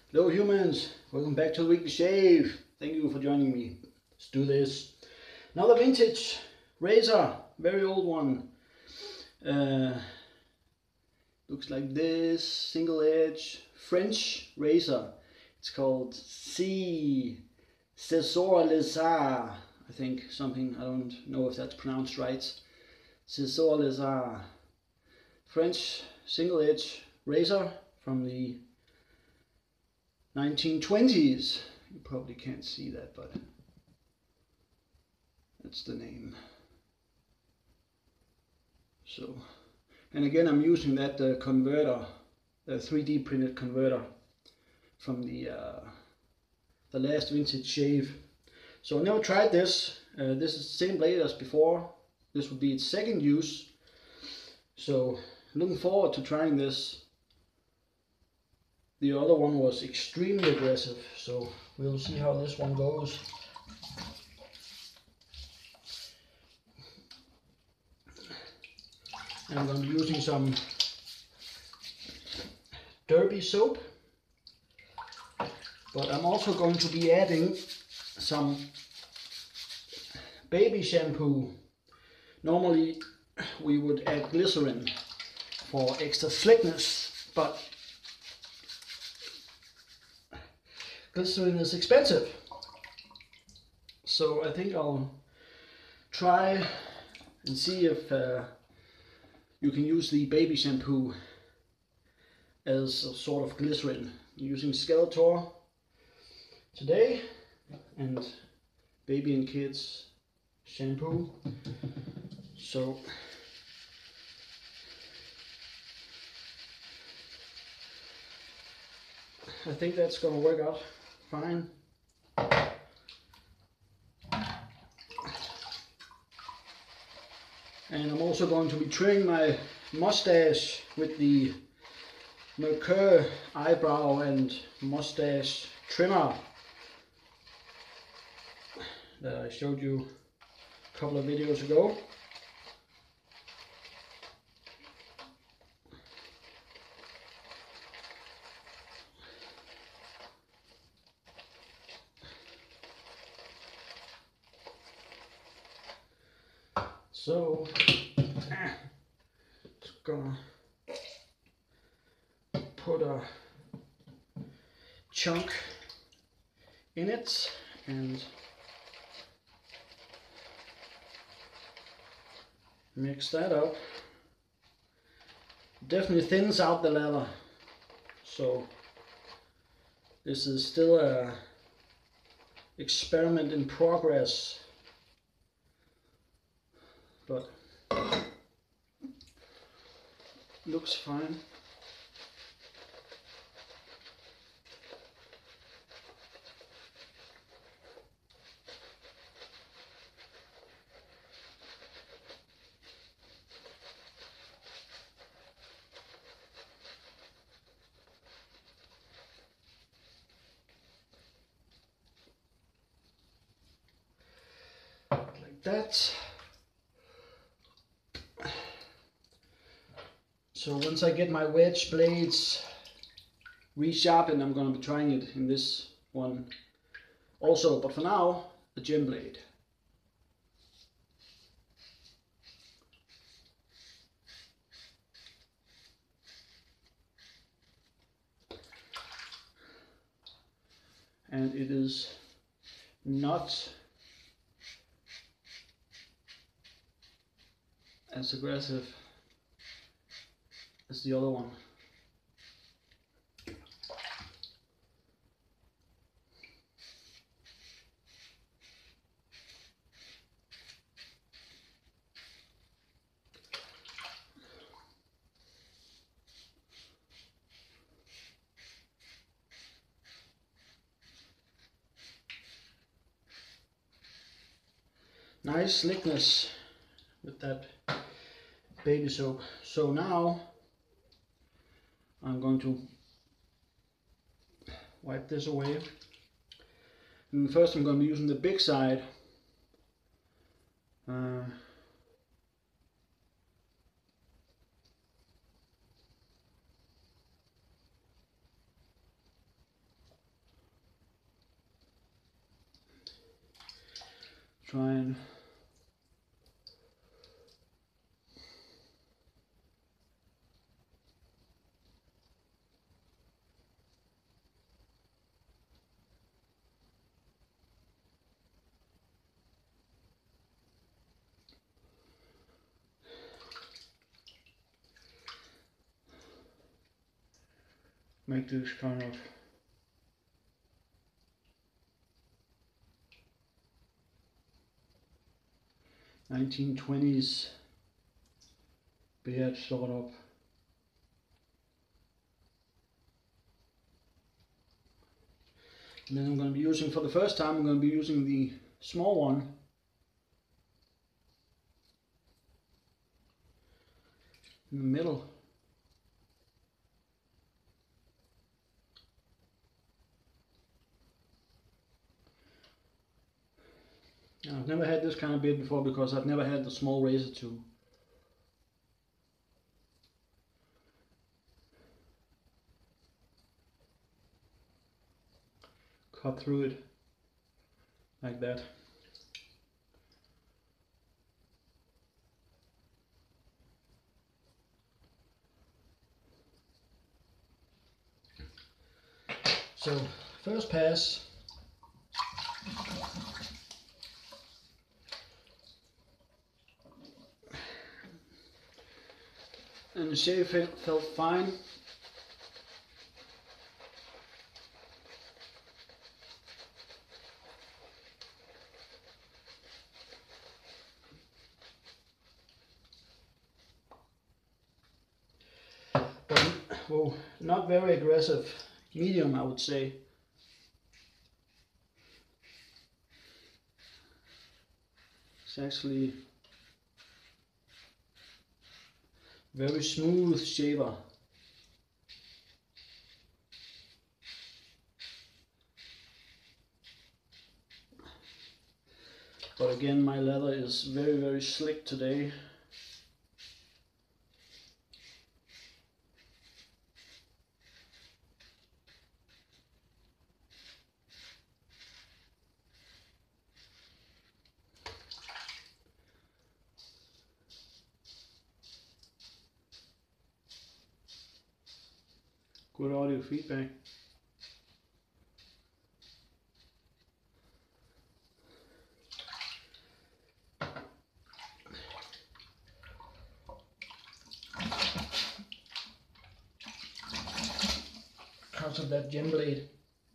Hello humans, welcome back to the weekly shave. Thank you for joining me. Let's do this. Another vintage razor, very old one. Looks like this, single edge French razor. It's called CSF L'essor. I think something, I don't know if that's pronounced right. CSF L'essor. French single edge razor from the 1920s. You probably can't see that, but that's the name. So, and again, I'm using that converter, the 3D printed converter from the last vintage shave. So I never tried this. This is the same blade as before. This would be its second use. So looking forward to trying this. The other one was extremely aggressive, so we'll see how this one goes. And I'm going to be using some Derby soap, but I'm also going to be adding some baby shampoo. Normally we would add glycerin for extra slickness, but glycerin is expensive, so I think I'll try and see if you can use the baby shampoo as a sort of glycerin. I'm using Skeletor today and baby and kids shampoo. So I think that's gonna work out fine. And I'm also going to be trimming my mustache with the Mercur eyebrow and mustache trimmer that I showed you a couple of videos ago. So, just gonna put a chunk in it and mix that up. Definitely thins out the lather, so this is still a experiment in progress. But looks fine. Like that. So once I get my wedge blades resharpened, I'm going to be trying it in this one also, but for now, the gem blade. And it is not as aggressive as the other one. Nice slickness with that baby soap. So now I'm going to wipe this away. And first I'm going to be using the big side. try and make this kind of (1920s) beard sort of. And then I'm going to be using, for the first time, I'm going to be using the small one. In the middle. I've never had this kind of beard before because I've never had the small razor to cut through it like that. So first pass. And the shave felt fine. But, well, not very aggressive. Medium, I would say. It's actually very smooth shaver. But again, my leather is very, very slick today. Good audio feedback. Because of that gem blade.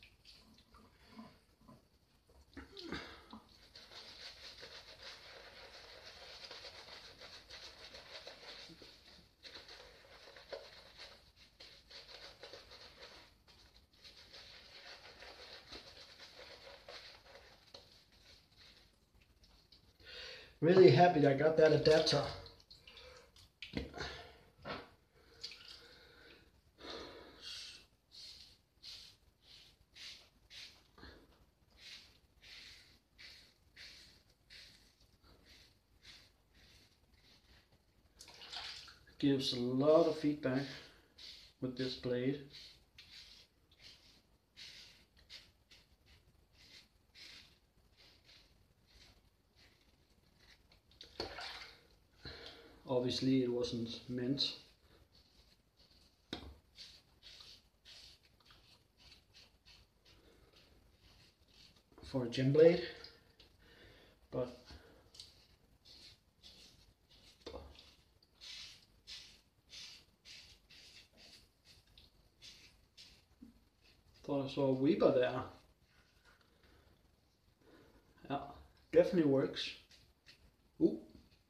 Really happy I got that adapter. Gives a lot of feedback with this blade. Obviously it wasn't meant for a gem blade, but thought I saw a weeper there. Yeah, definitely works. Ooh.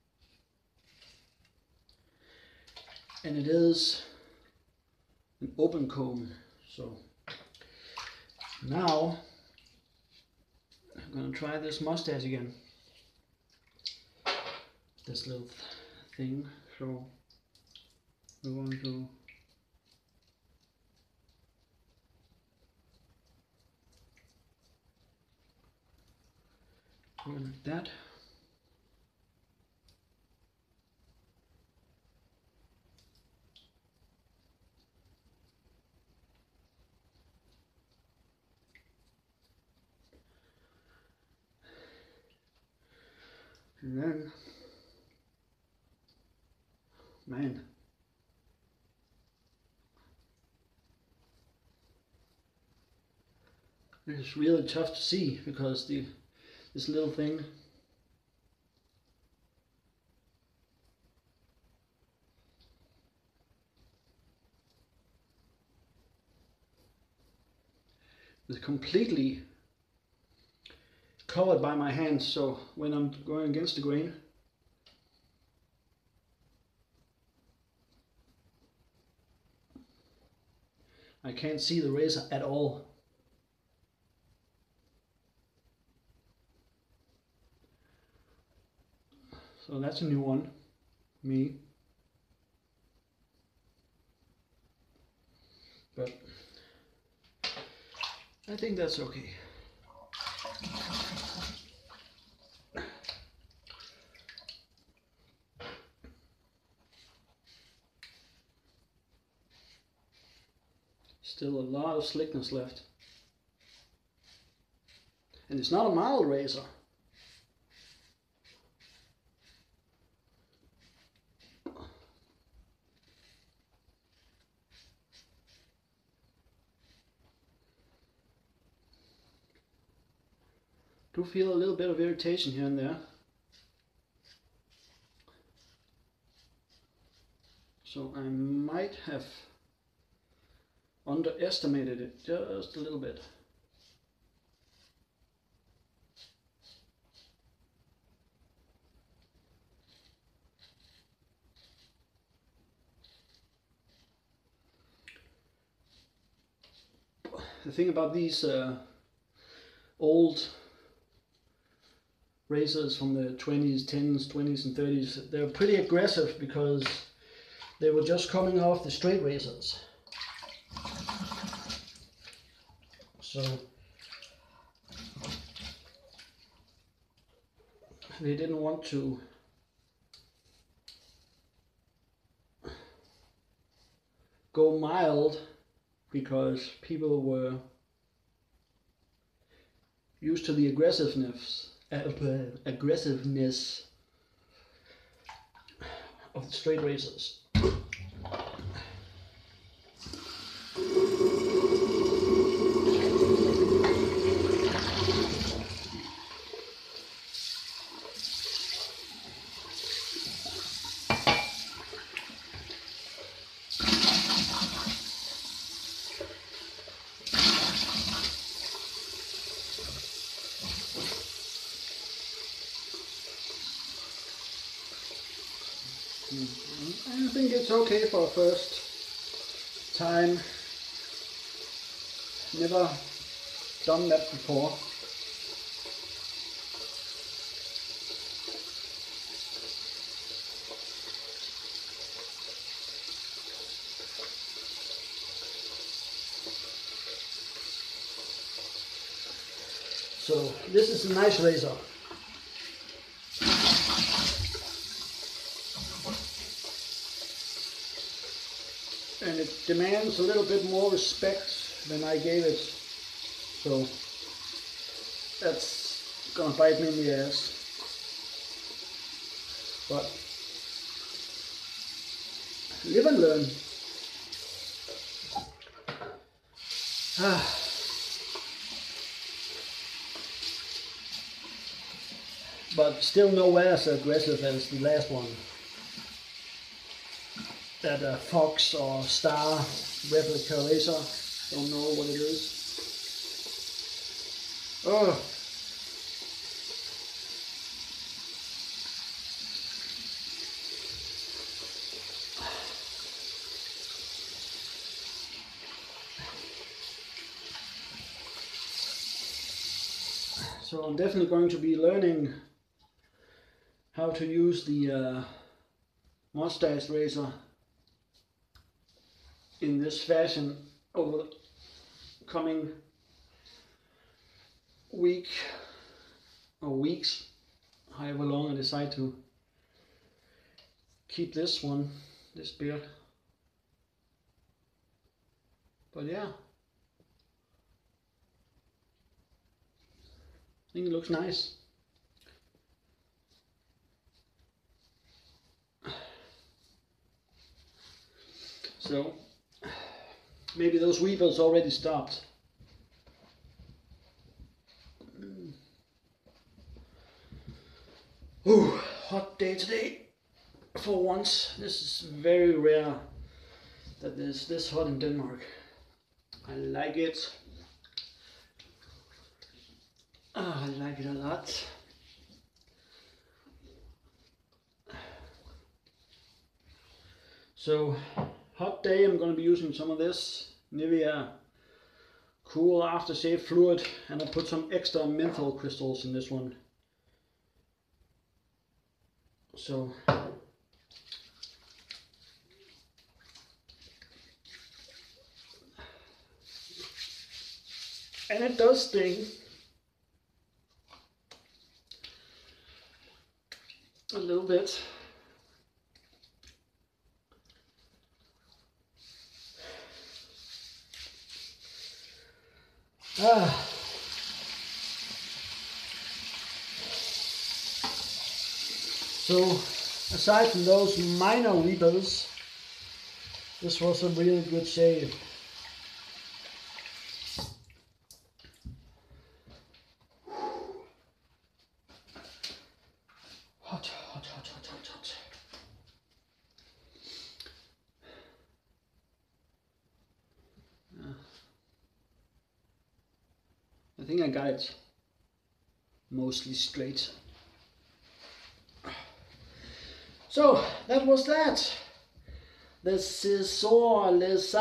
And it is an open comb, so now I'm gonna try this mustache again. This little thing, so we're going to go like that. And then, man, it's really tough to see because this little thing is completely covered by my hands, so when I'm going against the grain, I can't see the razor at all. So that's a new one, me. But I think that's okay. Still a lot of slickness left. And it's not a mild razor. Do feel a little bit of irritation here and there. So I might have underestimated it just a little bit. The thing about these old razors from the 20s, 10s, 20s and 30s, they're pretty aggressive because they were just coming off the straight razors. So they didn't want to go mild because people were used to the aggressiveness of the straight razors. I think it's okay for a first time. Never done that before. So this is a nice razor. And it demands a little bit more respect than I gave it, so that's gonna bite me in the ass. But live and learn. But still nowhere as aggressive as the last one. That Fox or Star replica razor, don't know what it is. Oh. So I'm definitely going to be learning how to use the mustache razor in this fashion over the coming week or weeks, however long I decide to keep this beard. But yeah, I think it looks nice. Maybe those weepers already stopped. Ooh, hot day today. For once, this is very rare that it's this hot in Denmark. I like it. I like it a lot. So, hot day, I'm going to be using some of this Nivea Cool Aftershave Fluid, and I put some extra menthol crystals in this one. So, and it does sting a little bit. So, aside from those minor weepers, this was a really good shave. Hot, hot, hot, hot, hot, hot. I think I got it mostly straight. So that was that. The CSF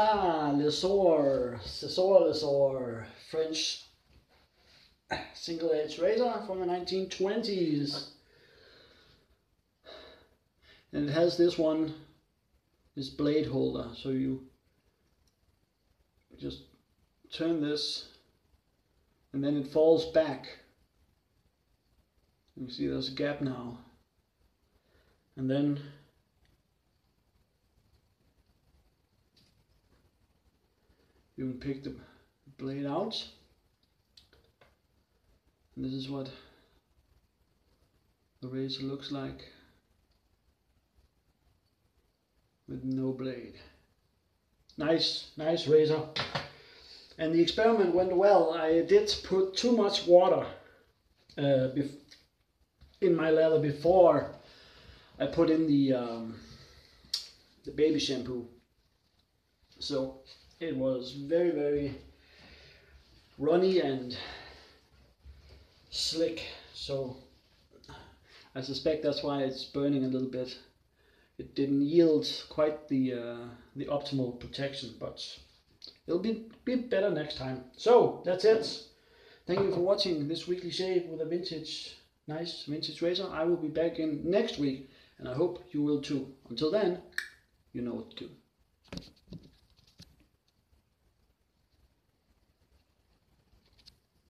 L'essor French single edge razor from the 1920s. And it has this blade holder, so you just turn this and then it falls back. You see there's a gap now. And then you can pick the blade out. And this is what the razor looks like with no blade. Nice razor. And the experiment went well. I did put too much water in my lather before I put in the baby shampoo. So it was very, very runny and slick. So I suspect that's why it's burning a little bit. It didn't yield quite the optimal protection, but it'll be better next time. So that's it. Thank you for watching this weekly shave with a nice vintage razor. I will be back in next week, and I hope you will too. Until then, you know what to do.